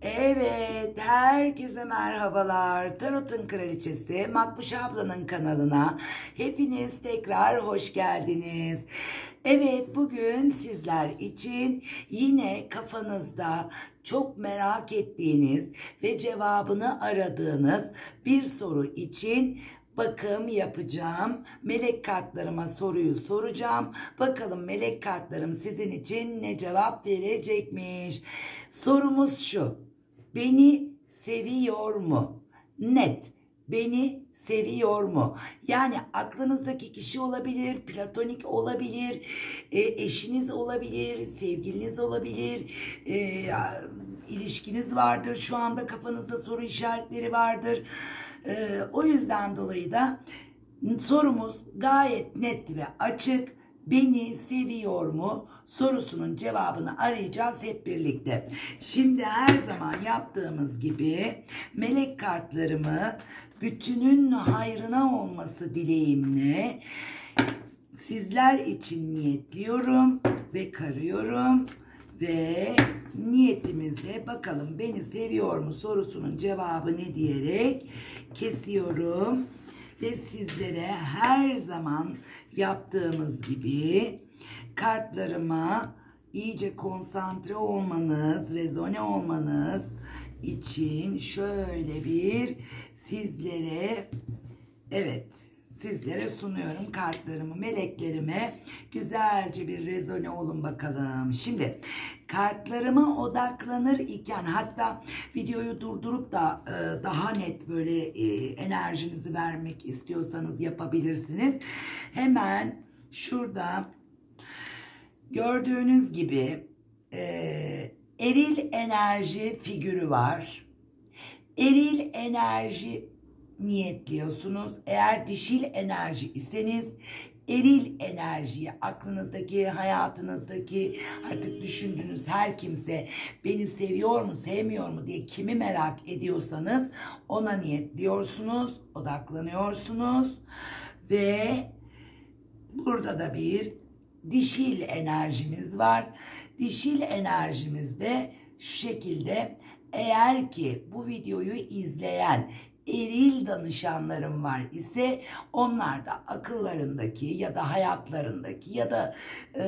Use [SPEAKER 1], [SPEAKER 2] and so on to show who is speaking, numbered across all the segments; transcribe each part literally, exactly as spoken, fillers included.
[SPEAKER 1] Evet, herkese merhabalar. Tarot'un Kraliçesi Makbuş ablanın kanalına hepiniz tekrar hoş geldiniz. Evet, bugün sizler için yine kafanızda çok merak ettiğiniz ve cevabını aradığınız bir soru için bakım yapacağım. Melek kartlarıma soruyu soracağım. Bakalım melek kartlarım sizin için ne cevap verecekmiş. Sorumuz şu: beni seviyor mu? Net. Beni seviyor mu? Yani aklınızdaki kişi olabilir, platonik olabilir, e, eşiniz olabilir, sevgiliniz olabilir, e, ilişkiniz vardır. Şu anda kafanızda soru işaretleri vardır. E, o yüzden dolayı da sorumuz gayet net ve açık. Beni seviyor mu sorusunun cevabını arayacağız hep birlikte. Şimdi her zaman yaptığımız gibi melek kartlarımı bütünün hayrına olması dileğimle sizler için niyetliyorum ve karıyorum. Ve niyetimizle bakalım beni seviyor mu sorusunun cevabı ne diyerek kesiyorum. Ve sizlere her zaman yaptığımız gibi kartlarıma iyice konsantre olmanız, rezone olmanız için şöyle bir sizlere, evet, sizlere sunuyorum kartlarımı, meleklerime. Güzelce bir rezone olun bakalım. Şimdi kartlarıma odaklanır iken, hatta videoyu durdurup da e, daha net böyle e, enerjinizi vermek istiyorsanız yapabilirsiniz. Hemen şurada gördüğünüz gibi e, eril enerji figürü var. Eril enerji niyetliyorsunuz. Eğer dişil enerji iseniz eril enerjiyi, aklınızdaki, hayatınızdaki, artık düşündüğünüz her kimse beni seviyor mu, sevmiyor mu diye kimi merak ediyorsanız ona niyetliyorsunuz, odaklanıyorsunuz ve burada da bir dişil enerjimiz var. Dişil enerjimizde şu şekilde: eğer ki bu videoyu izleyen eril danışanlarım var ise onlar da akıllarındaki ya da hayatlarındaki ya da e,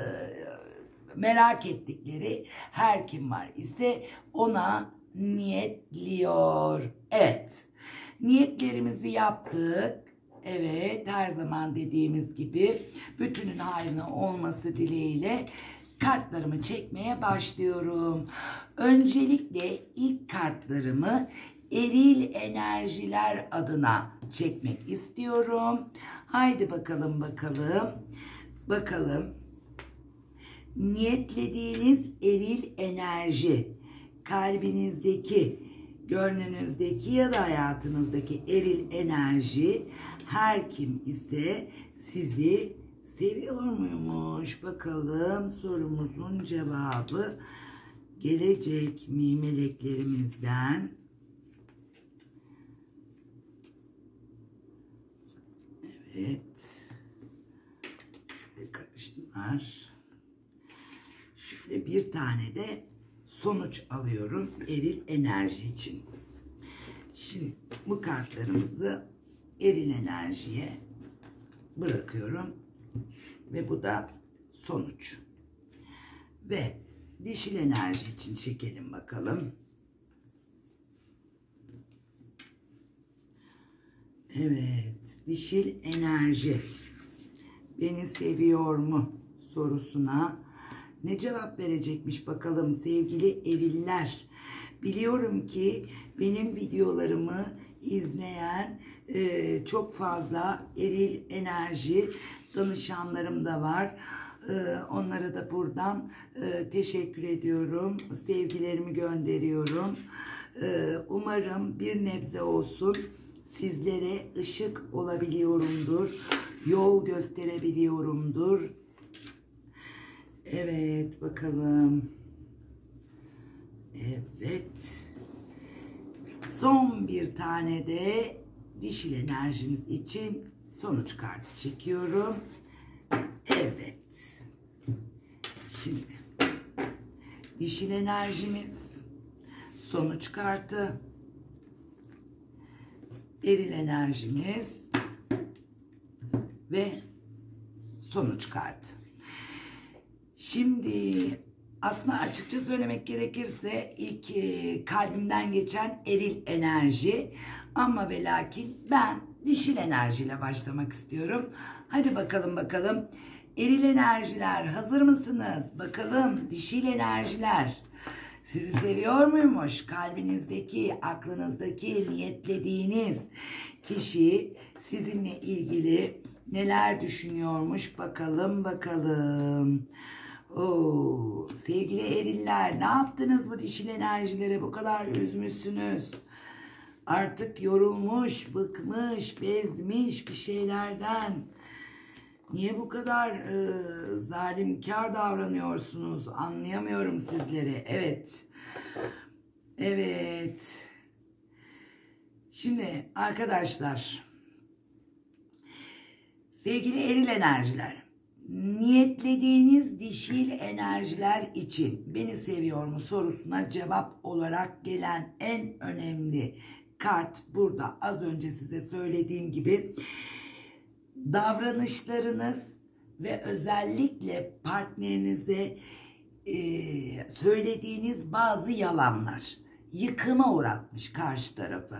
[SPEAKER 1] merak ettikleri her kim var ise ona niyetliyor. Evet, niyetlerimizi yaptık. Evet, her zaman dediğimiz gibi bütünün hayrına olması dileğiyle kartlarımı çekmeye başlıyorum. Öncelikle ilk kartlarımı eril enerjiler adına çekmek istiyorum. Haydi bakalım bakalım. Bakalım. Niyetlediğiniz eril enerji, kalbinizdeki, gönlünüzdeki ya da hayatınızdaki eril enerji her kim ise sizi seviyor muymuş? Bakalım sorumuzun cevabı gelecek mi meleklerimizden? Evet. Şöyle karıştılar. Şöyle bir tane de sonuç alıyorum eril enerji için. Şimdi bu kartlarımızı eril enerjiye bırakıyorum. Ve bu da sonuç. Ve dişil enerji için çekelim bakalım. Evet, dişil enerji beni seviyor mu sorusuna ne cevap verecekmiş bakalım sevgili eriller. Biliyorum ki benim videolarımı izleyen e, çok fazla eril enerji danışanlarım da var. Ee, onlara da buradan e, teşekkür ediyorum. Sevgilerimi gönderiyorum. Ee, umarım bir nebze olsun sizlere ışık olabiliyorumdur. Yol gösterebiliyorumdur. Evet bakalım. Evet. Son bir tane de dişil enerjimiz için sonuç kartı çekiyorum. Evet. Şimdi dişil enerjimiz sonuç kartı, eril enerjimiz ve sonuç kartı. Şimdi aslında açıkça söylemek gerekirse ilk e, kalbimden geçen eril enerji, ama ve lakin ben dişil enerjiyle başlamak istiyorum. Hadi bakalım bakalım. Eril enerjiler hazır mısınız? Bakalım dişil enerjiler sizi seviyor muymuş? Kalbinizdeki, aklınızdaki, niyetlediğiniz kişi sizinle ilgili neler düşünüyormuş? Bakalım bakalım. Oo, sevgili eriller, ne yaptınız bu dişil enerjilere? Bu kadar üzmüşsünüz. Artık yorulmuş, bıkmış, bezmiş bir şeylerden. Niye bu kadar e, zalimkar davranıyorsunuz? Anlayamıyorum sizleri. Evet. Evet. Şimdi arkadaşlar, sevgili eril enerjiler, niyetlediğiniz dişil enerjiler için beni seviyor mu sorusuna cevap olarak gelen en önemli kart burada. Az önce size söylediğim gibi davranışlarınız ve özellikle partnerinize e, söylediğiniz bazı yalanlar yıkıma uğratmış karşı tarafı.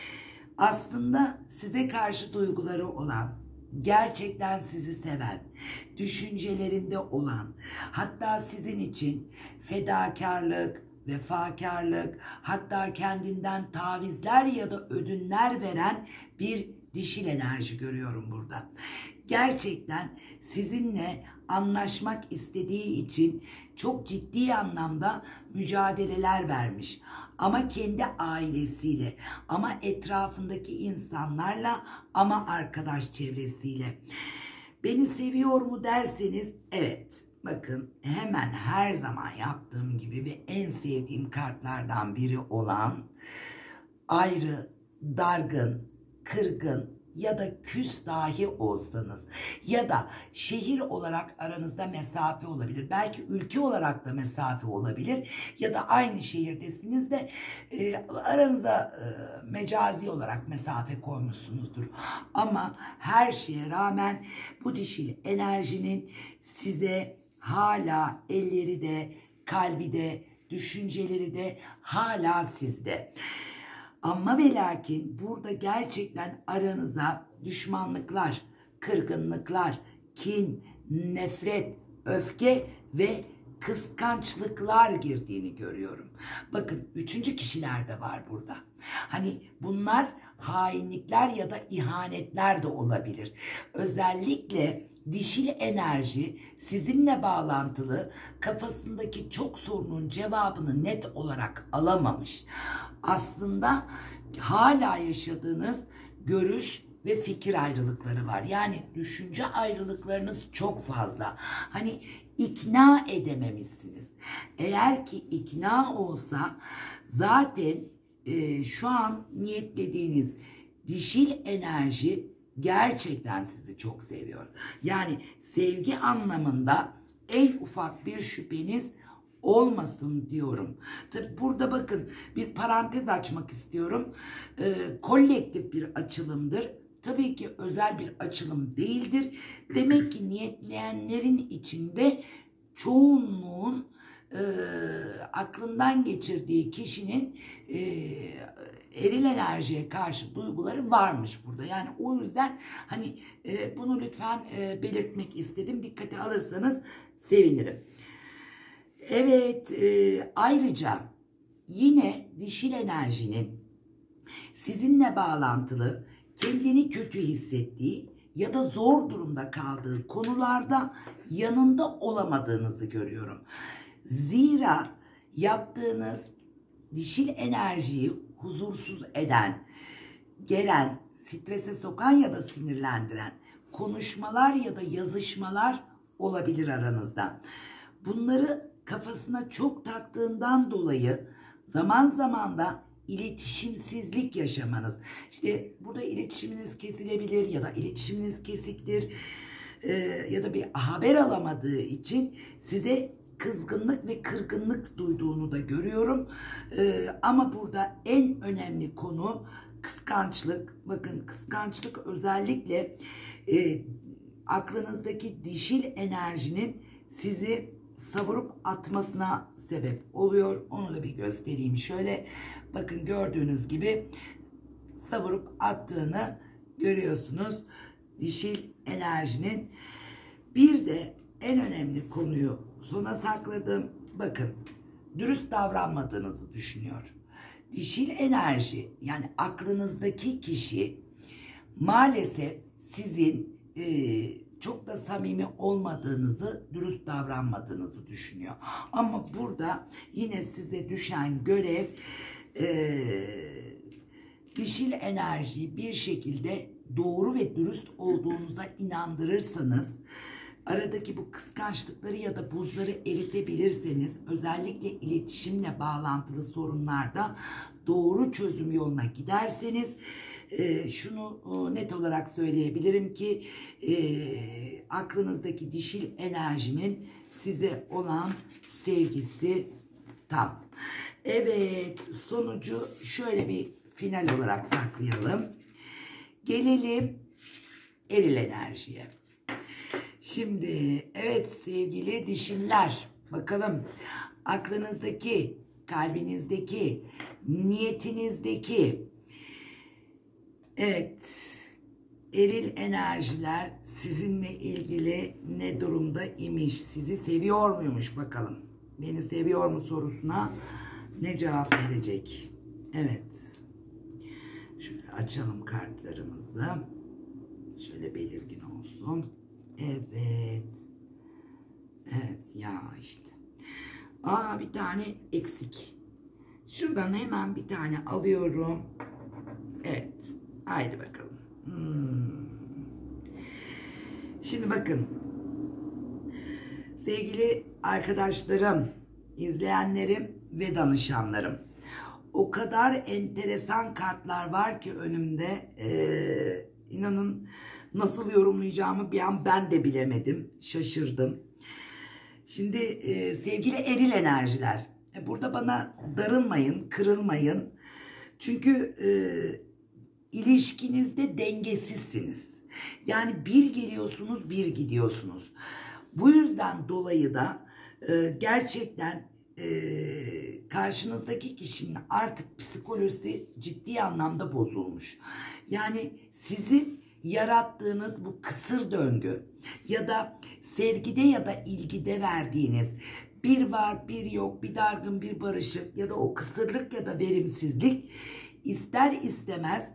[SPEAKER 1] Aslında size karşı duyguları olan, gerçekten sizi seven, düşüncelerinde olan, hatta sizin için fedakarlık, vefakarlık, hatta kendinden tavizler ya da ödünler veren bir dişil enerji görüyorum burada. Gerçekten sizinle anlaşmak istediği için çok ciddi anlamda mücadeleler vermiş. Ama kendi ailesiyle, ama etrafındaki insanlarla, ama arkadaş çevresiyle. Beni seviyor mu derseniz evet. Bakın hemen her zaman yaptığım gibi ve en sevdiğim kartlardan biri olan ayrı, dargın, kırgın ya da küs dahi olsanız ya da şehir olarak aranızda mesafe olabilir. Belki ülke olarak da mesafe olabilir ya da aynı şehirdesiniz de e, aranıza e, mecazi olarak mesafe koymuşsunuzdur. Ama her şeye rağmen bu dişil enerjinin size hala elleri de, kalbi de, düşünceleri de hala sizde. Ama ve lakin burada gerçekten aranıza düşmanlıklar, kırgınlıklar, kin, nefret, öfke ve kıskançlıklar girdiğini görüyorum. Bakın üçüncü kişiler de var burada. Hani bunlar hainlikler ya da ihanetler de olabilir. Özellikle dişil enerji sizinle bağlantılı, kafasındaki çok sorunun cevabını net olarak alamamış. Aslında hala yaşadığınız görüş ve fikir ayrılıkları var. Yani düşünce ayrılıklarınız çok fazla. Hani ikna edememişsiniz. Eğer ki ikna olsa zaten e, şu an niyetlediğiniz dişil enerji gerçekten sizi çok seviyor. Yani sevgi anlamında en ufak bir şüpheniz olmasın diyorum. Tabi burada bakın bir parantez açmak istiyorum. Ee, kolektif bir açılımdır. Tabii ki özel bir açılım değildir. Demek ki niyetleyenlerin içinde çoğunluğun e, aklından geçirdiği kişinin e, eril enerjiye karşı duyguları varmış burada. Yani o yüzden hani e, bunu lütfen e, belirtmek istedim. Dikkate alırsanız sevinirim. Evet, e, ayrıca yine dişil enerjinin sizinle bağlantılı, kendini kötü hissettiği ya da zor durumda kaldığı konularda yanında olamadığınızı görüyorum. Zira yaptığınız dişil enerjiyi huzursuz eden, gelen, strese sokan ya da sinirlendiren konuşmalar ya da yazışmalar olabilir aranızda. Bunları kafasına çok taktığından dolayı zaman zaman da iletişimsizlik yaşamanız. İşte burada iletişiminiz kesilebilir ya da iletişiminiz kesiktir. Ee, ya da bir haber alamadığı için size kızgınlık ve kırgınlık duyduğunu da görüyorum. Ee, ama burada en önemli konu kıskançlık. Bakın, kıskançlık özellikle e, aklınızdaki dişil enerjinin sizi savurup atmasına sebep oluyor. Onu da bir göstereyim şöyle. Bakın, gördüğünüz gibi savurup attığını görüyorsunuz dişil enerjinin. Bir de en önemli konuyu sona sakladım. Bakın, dürüst davranmadığınızı düşünüyor. Dişil enerji, yani aklınızdaki kişi maalesef sizin e, çok da samimi olmadığınızı, dürüst davranmadığınızı düşünüyor. Ama burada yine size düşen görev e, dişil enerjiyi bir şekilde doğru ve dürüst olduğunuza inandırırsanız, aradaki bu kıskançlıkları ya da buzları eritebilirseniz, özellikle iletişimle bağlantılı sorunlarda doğru çözüm yoluna giderseniz, e, şunu e, net olarak söyleyebilirim ki e, aklınızdaki dişil enerjinin size olan sevgisi tam. Evet, sonucu şöyle bir final olarak saklayalım. Gelelim eril enerjiye. Şimdi evet sevgili dişiller, bakalım aklınızdaki, kalbinizdeki, niyetinizdeki evet eril enerjiler sizinle ilgili ne durumda imiş? Sizi seviyor muymuş bakalım? Beni seviyor mu sorusuna ne cevap verecek? Evet. Şöyle açalım kartlarımızı. Şöyle belirgin olsun. Evet. Evet ya işte. Aa, bir tane eksik. Şuradan hemen bir tane alıyorum. Evet. Haydi bakalım. Hmm. Şimdi bakın. Sevgili arkadaşlarım, izleyenlerim ve danışanlarım. O kadar enteresan kartlar var ki önümde. Ee, inanın nasıl yorumlayacağımı bir an ben de bilemedim. Şaşırdım. Şimdi e, sevgili eril enerjiler. E, burada bana darılmayın, kırılmayın. Çünkü e, ilişkinizde dengesizsiniz. Yani bir geliyorsunuz, bir gidiyorsunuz. Bu yüzden dolayı da e, gerçekten e, karşınızdaki kişinin artık psikolojisi ciddi anlamda bozulmuş. Yani sizin yarattığınız bu kısır döngü ya da sevgide ya da ilgide verdiğiniz bir var bir yok, bir dargın bir barışık ya da o kısırlık ya da verimsizlik ister istemez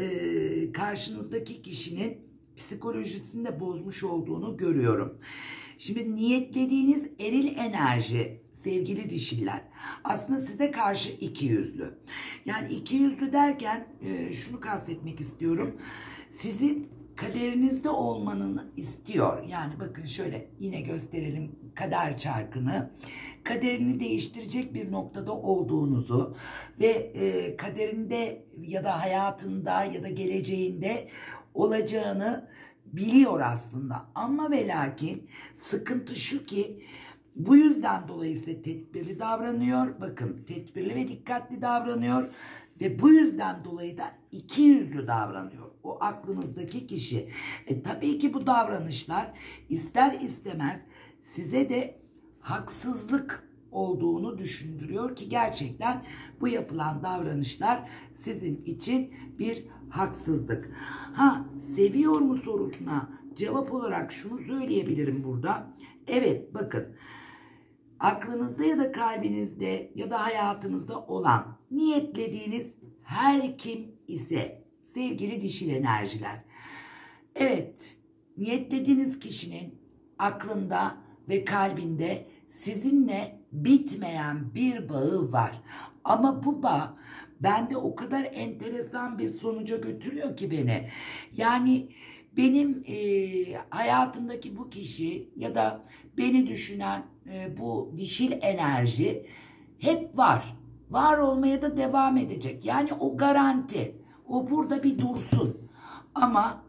[SPEAKER 1] e, karşınızdaki kişinin psikolojisini de bozmuş olduğunu görüyorum. Şimdi niyetlediğiniz eril enerji sevgili dişiller aslında size karşı ikiyüzlü. Yani ikiyüzlü derken e, şunu kastetmek istiyorum. Sizin kaderinizde olmanı istiyor. Yani bakın şöyle yine gösterelim kader çarkını. Kaderini değiştirecek bir noktada olduğunuzu ve e, kaderinde ya da hayatında ya da geleceğinde olacağını biliyor aslında. Ama ve lakin sıkıntı şu ki bu yüzden dolayı ise tedbirli davranıyor. Bakın, tedbirli ve dikkatli davranıyor. Ve bu yüzden dolayı da iki yüzlü davranıyor o aklınızdaki kişi. E, tabii ki bu davranışlar ister istemez size de haksızlık olduğunu düşündürüyor ki gerçekten bu yapılan davranışlar sizin için bir haksızlık. Ha, seviyor mu sorusuna cevap olarak şunu söyleyebilirim burada. Evet, bakın. Aklınızda ya da kalbinizde ya da hayatınızda olan niyetlediğiniz her kim ise sevgili dişil enerjiler. Evet, niyetlediğiniz kişinin aklında ve kalbinde sizinle bitmeyen bir bağı var. Ama bu bağ bende o kadar enteresan bir sonuca götürüyor ki beni. Yani benim e, hayatımdaki bu kişi ya da beni düşünen e, bu dişil enerji hep var. Var olmaya da devam edecek. Yani o garanti. O burada bir dursun. Ama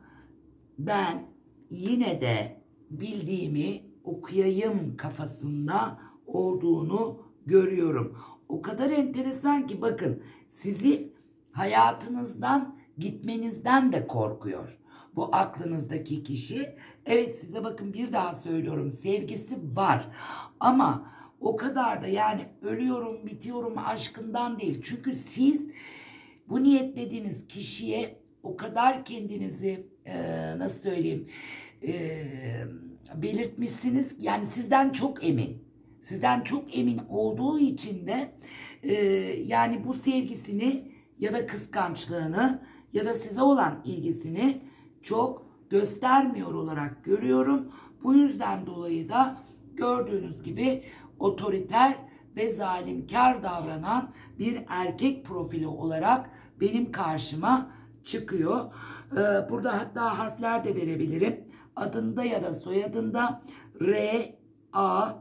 [SPEAKER 1] ben yine de bildiğimi okuyayım kafasında olduğunu görüyorum. O kadar enteresan ki bakın, sizi hayatınızdan gitmenizden de korkuyor bu aklınızdaki kişi. Evet, size bakın, bir daha söylüyorum, sevgisi var ama o kadar da yani ölüyorum bitiyorum aşkından değil. Çünkü siz bu niyetlediğiniz kişiye o kadar kendinizi e, nasıl söyleyeyim e, belirtmişsiniz, yani sizden çok emin. Sizden çok emin olduğu için de e, yani bu sevgisini ya da kıskançlığını ya da size olan ilgisini çok göstermiyor olarak görüyorum. Bu yüzden dolayı da gördüğünüz gibi otoriter ve zalimkar davranan bir erkek profili olarak benim karşıma çıkıyor. Ee, burada hatta harfler de verebilirim. Adında ya da soyadında R, A,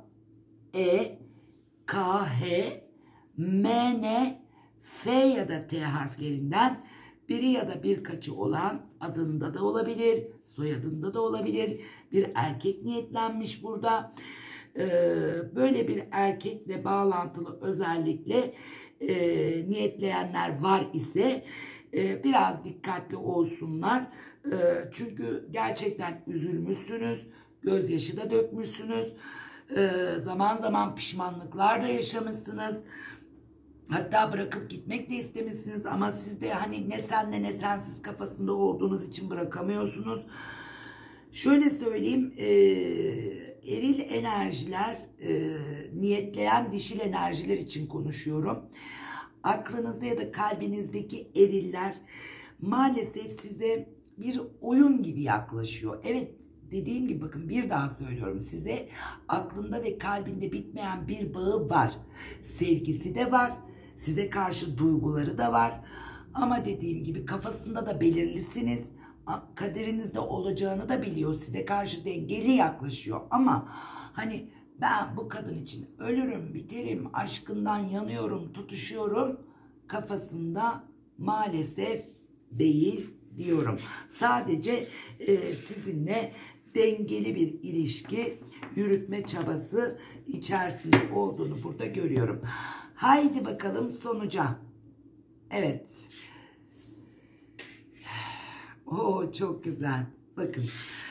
[SPEAKER 1] E, K, H, M, N, F ya da T harflerinden biri ya da birkaçı olan, adında da olabilir, soyadında da olabilir. Bir erkek niyetlenmiş burada. Ee, böyle bir erkekle bağlantılı özellikle e, niyetleyenler var ise e, biraz dikkatli olsunlar. E, çünkü gerçekten üzülmüşsünüz, gözyaşı da dökmüşsünüz. E, zaman zaman pişmanlıklar da yaşamışsınız. Hatta bırakıp gitmek de istemişsiniz ama siz de hani ne senle ne sensiz kafasında olduğunuz için bırakamıyorsunuz. Şöyle söyleyeyim, e, eril enerjiler, e, niyetleyen dişil enerjiler için konuşuyorum. Aklınızda ya da kalbinizdeki eriller maalesef size bir oyun gibi yaklaşıyor. Evet, dediğim gibi bakın, bir daha söylüyorum size, aklında ve kalbinde bitmeyen bir bağı var. Sevgisi de var. Size karşı duyguları da var. Ama dediğim gibi kafasında da belirlisiniz. Kaderinizde olacağını da biliyor. Size karşı dengeli yaklaşıyor. Ama hani ben bu kadın için ölürüm, biterim, aşkından yanıyorum, tutuşuyorum kafasında maalesef değil diyorum. Sadece e, sizinle dengeli bir ilişki yürütme çabası içerisinde olduğunu burada görüyorum. Haydi bakalım sonuca. Evet. Oo, çok güzel. Bakın,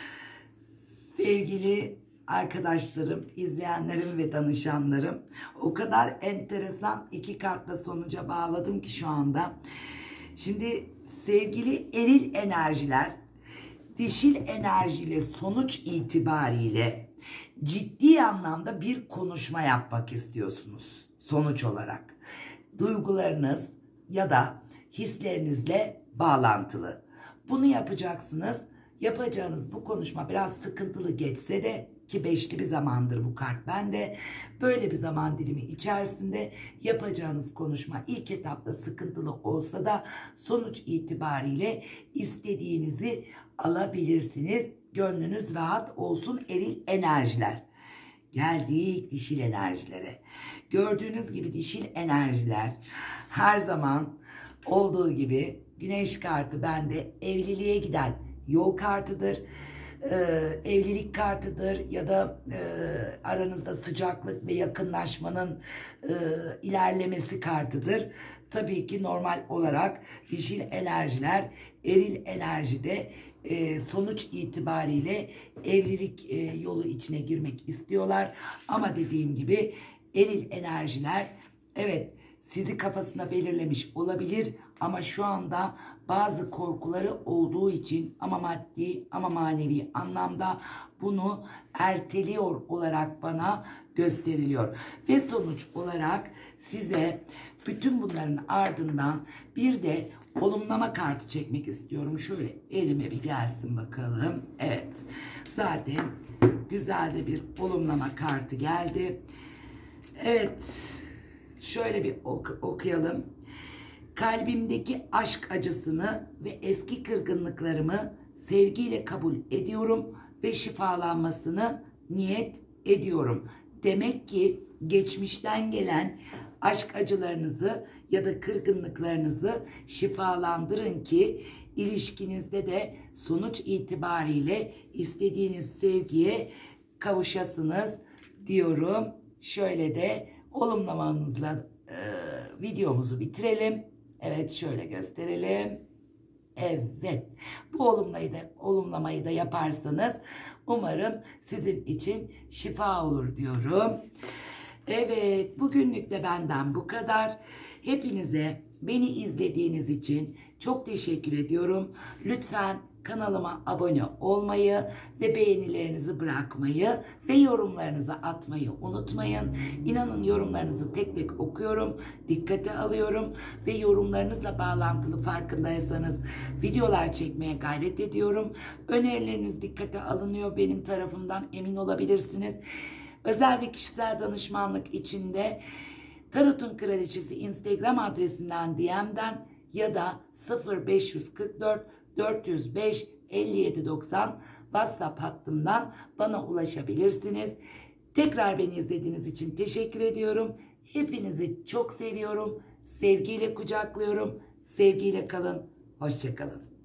[SPEAKER 1] sevgili arkadaşlarım, izleyenlerim ve danışanlarım, o kadar enteresan iki kartla sonuca bağladım ki şu anda. Şimdi sevgili eril enerjiler, dişil enerjiyle sonuç itibariyle ciddi anlamda bir konuşma yapmak istiyorsunuz sonuç olarak. Duygularınız ya da hislerinizle bağlantılı. Bunu yapacaksınız. Yapacağınız bu konuşma biraz sıkıntılı geçse de, ki beşli bir zamandır bu kart bende, böyle bir zaman dilimi içerisinde yapacağınız konuşma ilk etapta sıkıntılı olsa da sonuç itibariyle istediğinizi alabilirsiniz. Gönlünüz rahat olsun eril enerjiler. Geldik dişil enerjilere. Gördüğünüz gibi dişil enerjiler her zaman olduğu gibi güneş kartı bende evliliğe giden yol kartıdır. Ee, evlilik kartıdır ya da e, aranızda sıcaklık ve yakınlaşmanın e, ilerlemesi kartıdır. Tabii ki normal olarak dişil enerjiler eril enerjide e, sonuç itibariyle evlilik e, yolu içine girmek istiyorlar. Ama dediğim gibi eril enerjiler evet sizi kafasına belirlemiş olabilir ama şu anda bazı korkuları olduğu için ama maddi ama manevi anlamda bunu erteliyor olarak bana gösteriliyor. Ve sonuç olarak size bütün bunların ardından bir de olumlama kartı çekmek istiyorum. Şöyle elime bir gelsin bakalım. Evet, zaten güzel de bir olumlama kartı geldi. Evet, şöyle bir ok okuyalım. Kalbimdeki aşk acısını ve eski kırgınlıklarımı sevgiyle kabul ediyorum ve şifalanmasını niyet ediyorum. Demek ki geçmişten gelen aşk acılarınızı ya da kırgınlıklarınızı şifalandırın ki ilişkinizde de sonuç itibariyle istediğiniz sevgiye kavuşasınız diyorum şöyle de olumlamanızla e, videomuzu bitirelim. Evet, şöyle gösterelim. Evet, bu olumlayı da, olumlamayı da yaparsanız umarım sizin için şifa olur diyorum. Evet, bugünlük de benden bu kadar. Hepinize beni izlediğiniz için çok teşekkür ediyorum. Lütfen kanalıma abone olmayı ve beğenilerinizi bırakmayı ve yorumlarınızı atmayı unutmayın. İnanın yorumlarınızı tek tek okuyorum, dikkate alıyorum ve yorumlarınızla bağlantılı, farkındaysanız videolar çekmeye gayret ediyorum. Önerileriniz dikkate alınıyor benim tarafımdan, emin olabilirsiniz. Özel ve kişisel danışmanlık içinde Tarot'un Kraliçesi Instagram adresinden D M'den ya da sıfır beş kırk dört dört yüz beş elli yedi doksan WhatsApp hattımdan bana ulaşabilirsiniz. Tekrar beni izlediğiniz için teşekkür ediyorum. Hepinizi çok seviyorum. Sevgiyle kucaklıyorum. Sevgiyle kalın. Hoşça kalın.